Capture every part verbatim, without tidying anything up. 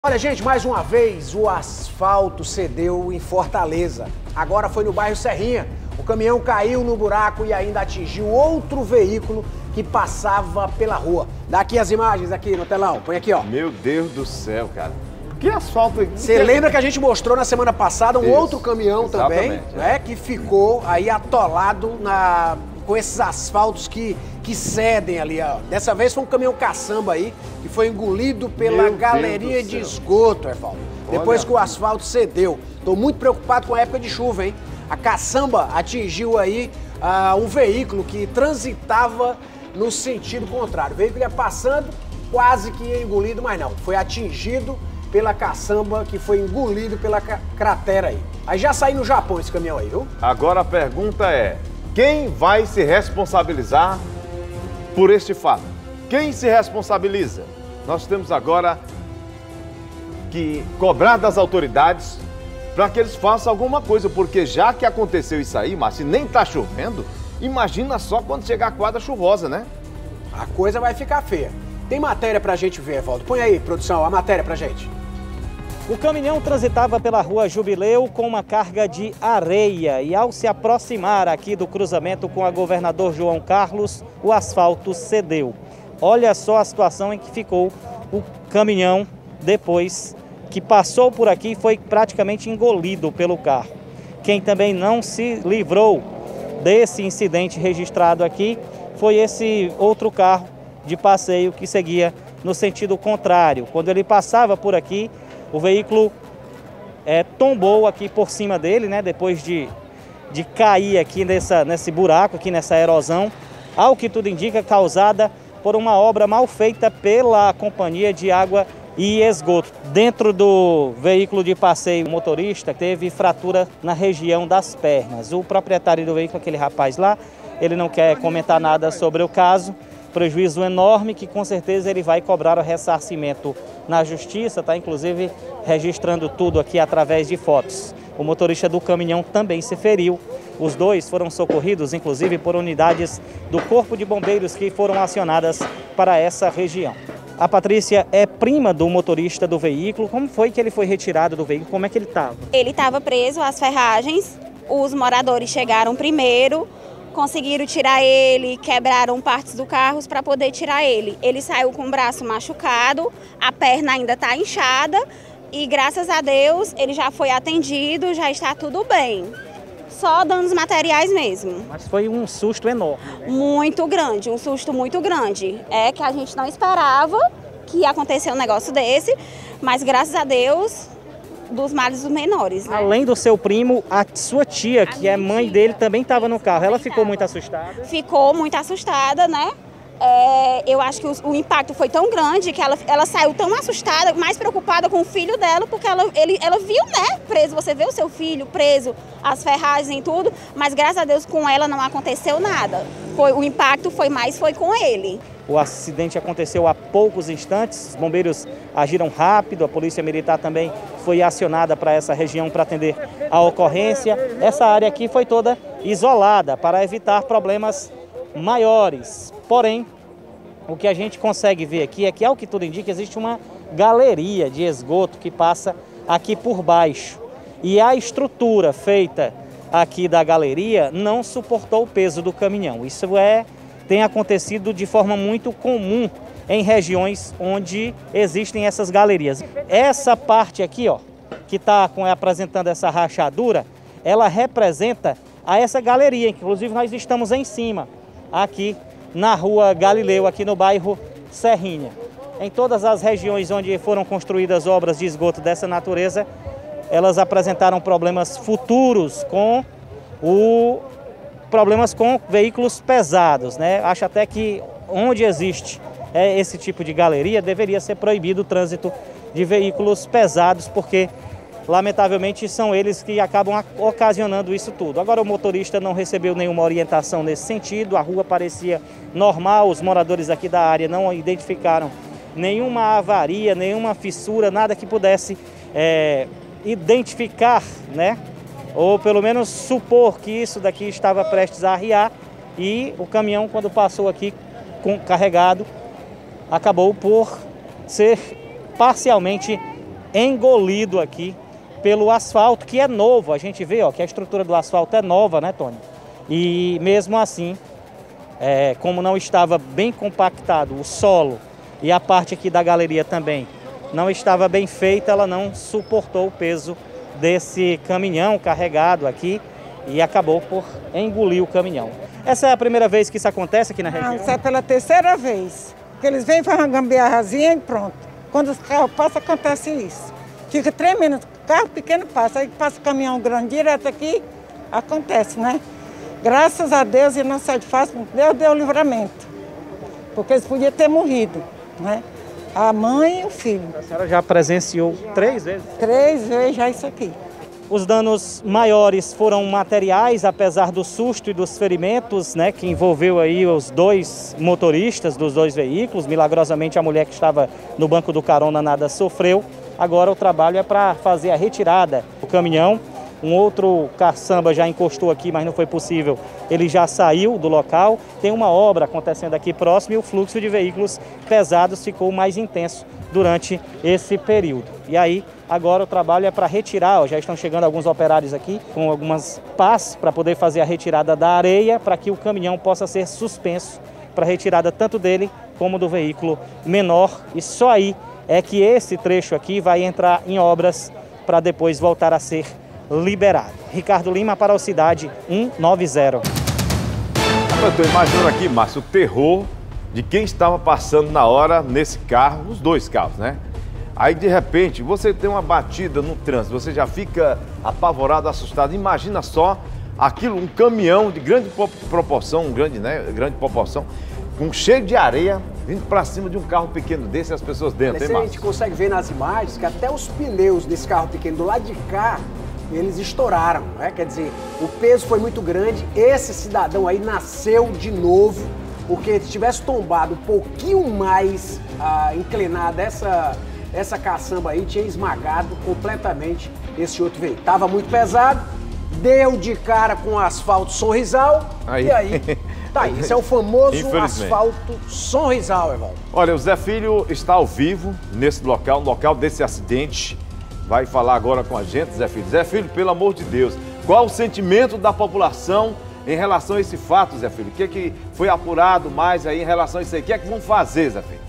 Olha, gente, mais uma vez o asfalto cedeu em Fortaleza. Agora foi no bairro Serrinha. O caminhão caiu no buraco e ainda atingiu outro veículo que passava pela rua. Dá aqui as imagens aqui no telão. Põe aqui, ó. Meu Deus do céu, cara. Que asfalto... Você que... lembra que a gente mostrou na semana passada um Isso, outro caminhão também, é. né, que ficou aí atolado na... com esses asfaltos que, que cedem ali, ó. Dessa vez foi um caminhão caçamba aí, que foi engolido pela Meu galeria de esgoto, Evaldo. Depois Olha. que o asfalto cedeu. Tô muito preocupado com a época de chuva, hein? A caçamba atingiu aí uh, um veículo que transitava no sentido contrário. O veículo ia passando, quase que ia engolido, mas não. Foi atingido pela caçamba, que foi engolido pela cratera aí. Aí já saiu no Japão esse caminhão aí, viu? Agora a pergunta é... quem vai se responsabilizar por este fato? Quem se responsabiliza? Nós temos agora que cobrar das autoridades para que eles façam alguma coisa, porque já que aconteceu isso aí, mas se nem está chovendo, imagina só quando chegar a quadra chuvosa, né? A coisa vai ficar feia. Tem matéria pra gente ver, Evaldo. Põe aí, produção, a matéria pra gente. O caminhão transitava pela rua Jubileu com uma carga de areia e ao se aproximar aqui do cruzamento com a governador João Carlos, o asfalto cedeu. Olha só a situação em que ficou o caminhão depois que passou por aqui e foi praticamente engolido pelo carro. Quem também não se livrou desse incidente registrado aqui foi esse outro carro de passeio que seguia no sentido contrário. Quando ele passava por aqui, o veículo é, tombou aqui por cima dele, né, depois de, de cair aqui nessa, nesse buraco, aqui nessa erosão, ao que tudo indica, causada por uma obra mal feita pela Companhia de Água e Esgoto. Dentro do veículo de passeio, o motorista teve fratura na região das pernas. O proprietário do veículo, aquele rapaz lá, ele não quer comentar nada sobre o caso. Prejuízo enorme que com certeza ele vai cobrar o ressarcimento na justiça, está inclusive registrando tudo aqui através de fotos. O motorista do caminhão também se feriu. Os dois foram socorridos, inclusive, por unidades do Corpo de Bombeiros que foram acionadas para essa região. A Patrícia é prima do motorista do veículo. Como foi que ele foi retirado do veículo? Como é que ele estava? Ele estava preso às ferragens. Os moradores chegaram primeiro. Conseguiram tirar ele, quebraram partes do carro para poder tirar ele. Ele saiu com o braço machucado, a perna ainda está inchada e graças a Deus ele já foi atendido, já está tudo bem. Só danos materiais mesmo. Mas foi um susto enorme, né? Muito grande, um susto muito grande. É que a gente não esperava que ia acontecer um negócio desse, mas graças a Deus... dos males dos menores, né? Além do seu primo, a sua tia, que é mãe dele, também estava no carro. Ela ficou muito assustada? Ficou muito assustada, né? É, eu acho que o, o impacto foi tão grande que ela, ela saiu tão assustada, mais preocupada com o filho dela, porque ela, ele, ela viu, né, preso. Você vê o seu filho preso, as ferragens e tudo, mas graças a Deus com ela não aconteceu nada. Foi, o impacto foi mais foi com ele. O acidente aconteceu há poucos instantes, os bombeiros agiram rápido, a polícia militar também foi acionada para essa região para atender a ocorrência. Essa área aqui foi toda isolada para evitar problemas maiores. Porém, o que a gente consegue ver aqui é que, ao que tudo indica, existe uma galeria de esgoto que passa aqui por baixo. E a estrutura feita aqui da galeria não suportou o peso do caminhão. Isso é... tem acontecido de forma muito comum em regiões onde existem essas galerias. Essa parte aqui, ó, que está apresentando essa rachadura, ela representa a essa galeria. Inclusive nós estamos em cima, aqui na rua Galileu, aqui no bairro Serrinha. Em todas as regiões onde foram construídas obras de esgoto dessa natureza, elas apresentaram problemas futuros com o... problemas com veículos pesados, né? Acho até que onde existe é, esse tipo de galeria deveria ser proibido o trânsito de veículos pesados, porque lamentavelmente são eles que acabam ocasionando isso tudo. Agora o motorista não recebeu nenhuma orientação nesse sentido, a rua parecia normal, os moradores aqui da área não identificaram nenhuma avaria, nenhuma fissura, nada que pudesse é, identificar, né? Ou pelo menos supor que isso daqui estava prestes a arriar, e o caminhão, quando passou aqui com, carregado, acabou por ser parcialmente engolido aqui pelo asfalto, que é novo. A gente vê ó, que a estrutura do asfalto é nova, né, Tony? E mesmo assim, é, como não estava bem compactado o solo e a parte aqui da galeria também não estava bem feita, ela não suportou o peso desse caminhão carregado aqui e acabou por engolir o caminhão. Essa é a primeira vez que isso acontece aqui na região? Não, isso é pela terceira vez. Que eles vêm fazendo uma gambiarrazinha e pronto. Quando os carros passam, acontece isso. Fica tremendo, carro pequeno passa, aí passa o caminhão grande direto aqui, acontece, né? Graças a Deus e não sai de fácil, Deus deu o livramento. Porque eles podiam ter morrido, né? A mãe e o filho. A senhora já presenciou três vezes? Três vezes já isso aqui. Os danos maiores foram materiais, apesar do susto e dos ferimentos, né, que envolveu aí os dois motoristas dos dois veículos. Milagrosamente a mulher que estava no banco do carona nada sofreu. Agora o trabalho é para fazer a retirada do caminhão. Um outro caçamba já encostou aqui, mas não foi possível. Ele já saiu do local. Tem uma obra acontecendo aqui próximo e o fluxo de veículos pesados ficou mais intenso durante esse período. E aí, agora o trabalho é para retirar. Ó, já estão chegando alguns operários aqui com algumas pás para poder fazer a retirada da areia para que o caminhão possa ser suspenso para retirada tanto dele como do veículo menor. E só aí é que esse trecho aqui vai entrar em obras para depois voltar a ser liberado. Ricardo Lima para o Cidade cento e noventa. Eu estou imaginando aqui, Márcio, o terror de quem estava passando na hora nesse carro, os dois carros, né? Aí, de repente, você tem uma batida no trânsito, você já fica apavorado, assustado. Imagina só aquilo, um caminhão de grande proporção, um grande, né, grande proporção, com cheio de areia, vindo para cima de um carro pequeno desse e as pessoas dentro, hein, A gente consegue ver nas imagens que até os pneus desse carro pequeno do lado de cá, eles estouraram, né? Quer dizer, o peso foi muito grande. Esse cidadão aí nasceu de novo, porque se tivesse tombado um pouquinho mais ah, inclinada essa, essa caçamba aí, tinha esmagado completamente esse outro veículo. Tava muito pesado, deu de cara com o asfalto Sonrisal, aí. E aí, tá aí. Esse é o famoso asfalto Sonrisal, Evaldo. Olha, o Zé Filho está ao vivo nesse local, no local desse acidente. Vai falar agora com a gente, Zé Filho. Zé Filho, pelo amor de Deus, qual o sentimento da população em relação a esse fato, Zé Filho? O que, é que foi apurado mais aí em relação a isso aí? O que é que vão fazer, Zé Filho?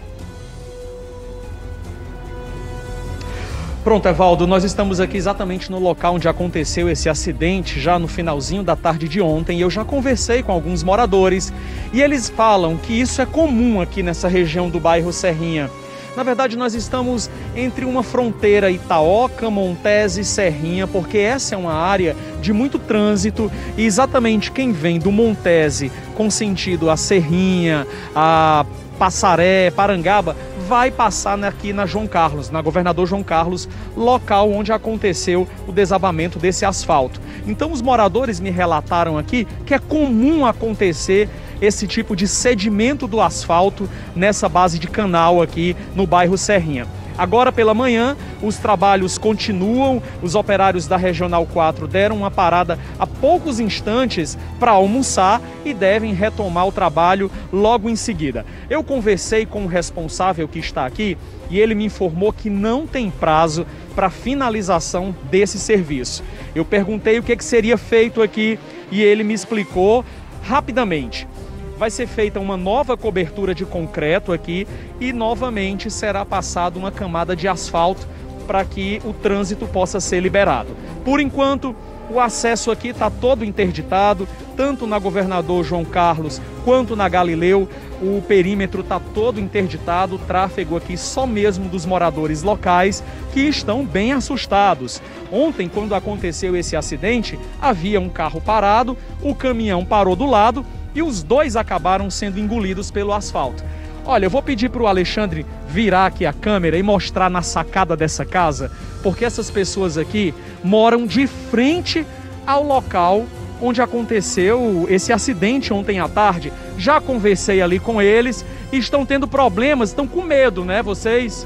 Pronto, Evaldo, nós estamos aqui exatamente no local onde aconteceu esse acidente, já no finalzinho da tarde de ontem. Eu já conversei com alguns moradores e eles falam que isso é comum aqui nessa região do bairro Serrinha. Na verdade, nós estamos entre uma fronteira Itaoca, Montes e Serrinha, porque essa é uma área de muito trânsito e exatamente quem vem do Montes com sentido a Serrinha, a Passaré, Parangaba, vai passar aqui na João Carlos, na Governador João Carlos, local onde aconteceu o desabamento desse asfalto. Então os moradores me relataram aqui que é comum acontecer esse tipo de sedimento do asfalto nessa base de canal aqui no bairro Serrinha. Agora pela manhã, os trabalhos continuam, os operários da Regional quatro deram uma parada há poucos instantes para almoçar e devem retomar o trabalho logo em seguida. Eu conversei com o responsável que está aqui e ele me informou que não tem prazo para finalização desse serviço. Eu perguntei o que, que seria feito aqui e ele me explicou rapidamente. Vai ser feita uma nova cobertura de concreto aqui e novamente será passada uma camada de asfalto para que o trânsito possa ser liberado. Por enquanto, o acesso aqui está todo interditado, tanto na Governador João Carlos quanto na Galileu. O perímetro está todo interditado, o tráfego aqui só mesmo dos moradores locais que estão bem assustados. Ontem, quando aconteceu esse acidente, havia um carro parado, o caminhão parou do lado e os dois acabaram sendo engolidos pelo asfalto. Olha, eu vou pedir para o Alexandre virar aqui a câmera e mostrar na sacada dessa casa, porque essas pessoas aqui moram de frente ao local onde aconteceu esse acidente ontem à tarde. Já conversei ali com eles e estão tendo problemas, estão com medo, né, vocês?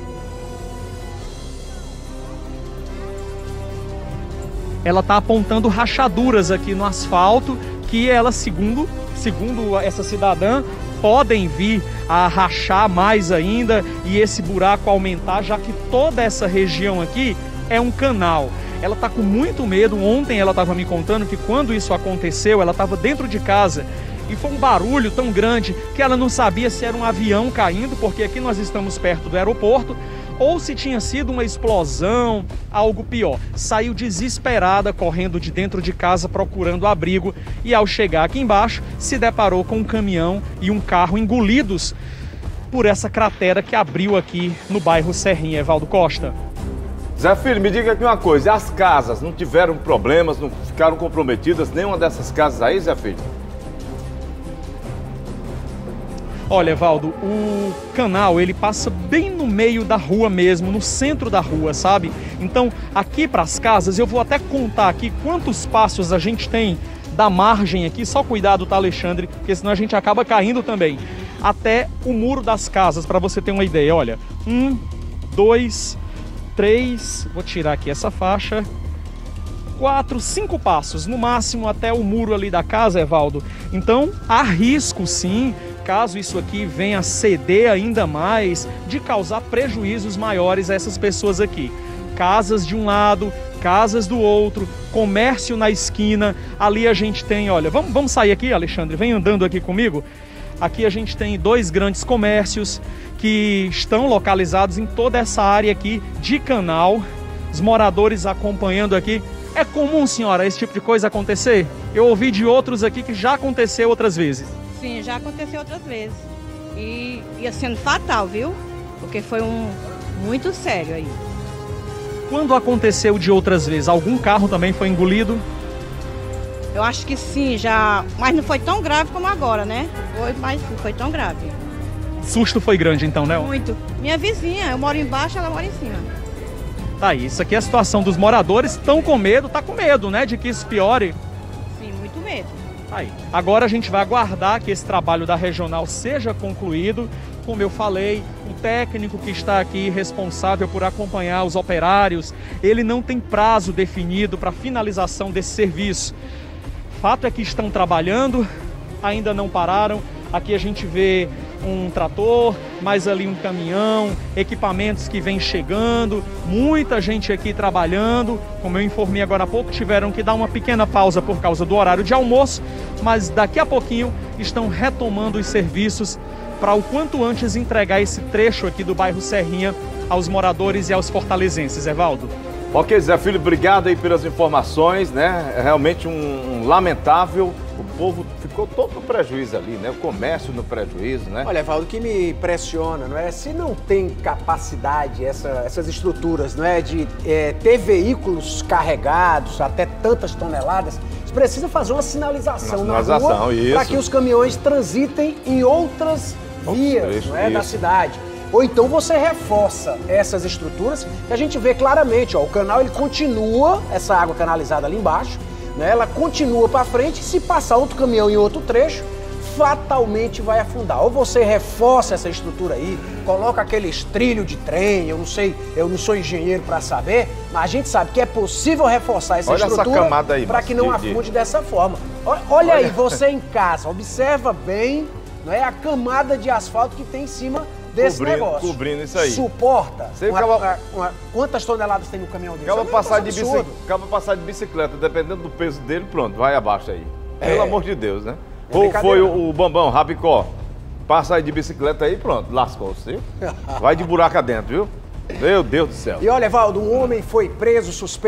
Ela está apontando rachaduras aqui no asfalto que ela, segundo, segundo essa cidadã, podem vir a rachar mais ainda e esse buraco aumentar, já que toda essa região aqui é um canal. Ela está com muito medo. Ontem ela estava me contando que quando isso aconteceu, ela estava dentro de casa e foi um barulho tão grande que ela não sabia se era um avião caindo, porque aqui nós estamos perto do aeroporto, ou se tinha sido uma explosão, algo pior. Saiu desesperada, correndo de dentro de casa, procurando abrigo, e ao chegar aqui embaixo, se deparou com um caminhão e um carro engolidos por essa cratera que abriu aqui no bairro Serrinha. Evaldo Costa. Zé Filho, me diga aqui uma coisa, as casas não tiveram problemas, não ficaram comprometidas, nenhuma dessas casas aí, Zé Filho? Olha, Evaldo, o canal ele passa bem no meio da rua mesmo, no centro da rua, sabe? Então, aqui para as casas, eu vou até contar aqui quantos passos a gente tem da margem aqui, só cuidado, tá, Alexandre? Porque senão a gente acaba caindo também. Até o muro das casas, para você ter uma ideia, olha. Um, dois, três, vou tirar aqui essa faixa. Quatro, cinco passos, no máximo até o muro ali da casa, Evaldo. Então, há risco sim, caso isso aqui venha a ceder ainda mais, de causar prejuízos maiores a essas pessoas aqui. Casas de um lado, casas do outro, comércio na esquina. Ali a gente tem, olha, vamos, vamos sair aqui, Alexandre, vem andando aqui comigo. Aqui a gente tem dois grandes comércios que estão localizados em toda essa área aqui de canal. Os moradores acompanhando aqui. É comum, senhora, esse tipo de coisa acontecer? Eu ouvi de outros aqui que já aconteceu outras vezes. Sim, já aconteceu outras vezes. E ia sendo fatal, viu? Porque foi um muito sério aí. Quando aconteceu de outras vezes, algum carro também foi engolido? Eu acho que sim, já. Mas não foi tão grave como agora, né? Foi, mas não foi tão grave. O susto foi grande então, né? Muito. Minha vizinha, eu moro embaixo, ela mora em cima. Tá aí, isso aqui é a situação dos moradores, estão com medo, tá com medo, né, de que isso piore. Sim, muito medo. Tá aí. Agora a gente vai aguardar que esse trabalho da regional seja concluído. Como eu falei, o técnico que está aqui responsável por acompanhar os operários, ele não tem prazo definido para finalização desse serviço. Fato é que estão trabalhando, ainda não pararam. Aqui a gente vê um trator, mais ali um caminhão, equipamentos que vêm chegando, muita gente aqui trabalhando. Como eu informei agora há pouco, tiveram que dar uma pequena pausa por causa do horário de almoço, mas daqui a pouquinho estão retomando os serviços para o quanto antes entregar esse trecho aqui do bairro Serrinha aos moradores e aos fortalezenses. Evaldo. Ok, Zé Filho, obrigado aí pelas informações, né? É realmente um, um lamentável. O povo ficou todo no prejuízo ali, né? O comércio no prejuízo, né? Olha, Evaldo, o que me impressiona, não é? Se não tem capacidade, essa, essas estruturas, não é? De é, ter veículos carregados até tantas toneladas, eles precisam fazer uma sinalização, uma na sinalização rua para que os caminhões transitem em outras vias, isso, não é? Isso. Da cidade. Ou então você reforça essas estruturas e a gente vê claramente, ó, o canal ele continua, essa água canalizada ali embaixo, né, ela continua para frente, se passar outro caminhão em outro trecho, fatalmente vai afundar. Ou você reforça essa estrutura aí, coloca aqueles trilhos de trem, eu não sei, eu não sou engenheiro para saber, mas a gente sabe que é possível reforçar essa Olha estrutura para que não de, afunde de... dessa forma. Olha, olha aí, você em casa, observa bem, não é, a camada de asfalto que tem em cima desse cobrindo, negócio. Cobrindo isso aí. Suporta? Uma, acaba... uma, uma, quantas toneladas tem no caminhão desse? Acaba passar, de absurdo. bicicleta, acaba passar de bicicleta, dependendo do peso dele, pronto, vai abaixo aí. É. Pelo amor de Deus, né? É Ou foi o, o Bambão, Rabicó, passa aí de bicicleta aí, pronto, lascou-se, viu? Vai de buraco adentro, viu? Meu Deus do céu. E olha, Evaldo, um homem foi preso suspeito